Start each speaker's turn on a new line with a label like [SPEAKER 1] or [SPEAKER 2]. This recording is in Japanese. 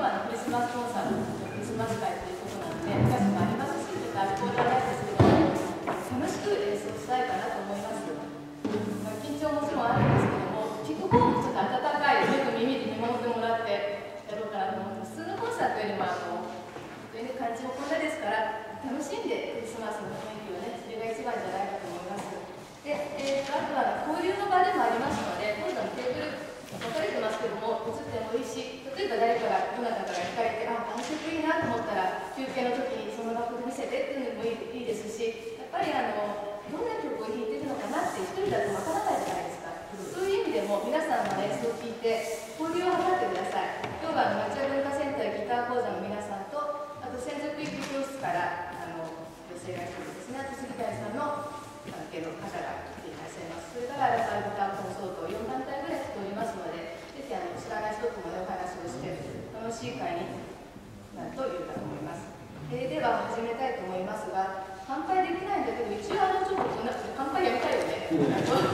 [SPEAKER 1] はクリスマスコンサート、クリスマス会ということなので、歌詞もありますし、ちょっとアルコールはないですけど、楽しく演奏したいかなと思います。緊張もちろんあるんですけども、聞く方もちょっと温かい、よく耳で見守ってもらってやろうかなと思って、普通のコンサートよりも全然感じもこんなですから、楽しんでクリスマスの雰囲気をね、それが一番じゃないかと思います。で、あとは交流の場でもありますので、今度のテーブル分かれてますけども、映ってもいいし、例えば誰かが、どなたかが聞かれて、あの曲いいなと思ったら、休憩の時にその楽譜見せてっていうのもいいですし、やっぱりどんな曲を弾いてるのかなって一人だとわからないじゃないですか。そういう意味でも皆さんの演奏を聴いて交流を図ってください。今日は町屋文化センターギター講座の皆さんと、あと専属育教室から女性が一人ですね、あと杉谷さんの関係の方が来ていらっしゃいます。それからギターコンソート4団体ぐらい来ておりますので、ぜひ知らない人ともねお話をして楽しい会になるというかと思います。では始めたいと思いますが、乾杯できないんだけど、一応ちょっとこんな乾杯やりたいよね。